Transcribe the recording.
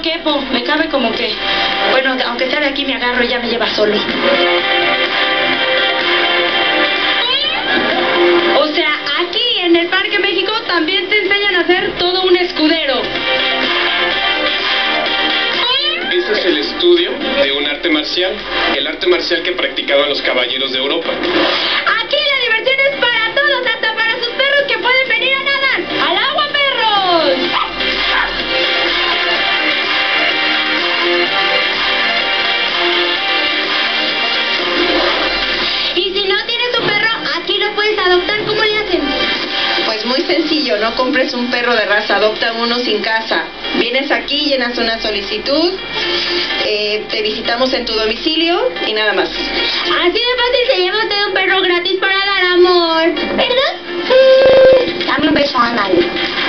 quepo, me cabe como que... Bueno, aunque sea de aquí me agarro y ya me lleva solo. O sea, aquí en el Parque México también te enseñan a hacer todo un escudero. Ese es el estudio de un arte marcial, el arte marcial que practicaban los caballeros de Europa. Aquí la diversión es para todos, hasta para sus perros que pueden venir a nadar. ¡Al agua, perros! Y si no tienes un perro, aquí lo puedes adoptar. ¿Cómo le hacen? Pues muy sencillo, no compres un perro de raza, adopta uno sin casa. Vienes aquí, llenas una solicitud, te visitamos en tu domicilio y nada más. Así de fácil se lleva usted un perro gratis para dar amor, ¿verdad? Dame un beso, ándale.